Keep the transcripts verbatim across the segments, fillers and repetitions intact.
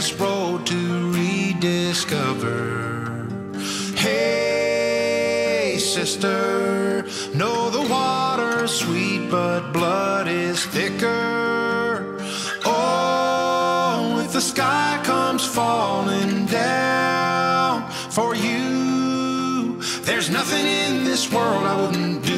this road to rediscover. Hey, sister, know the water's sweet, but blood is thicker. Oh, if the sky comes falling down for you, there's nothing in this world I wouldn't do.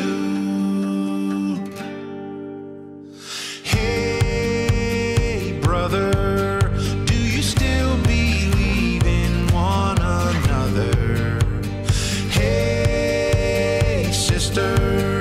Hey, brother, do you still believe in one another? Hey, sister,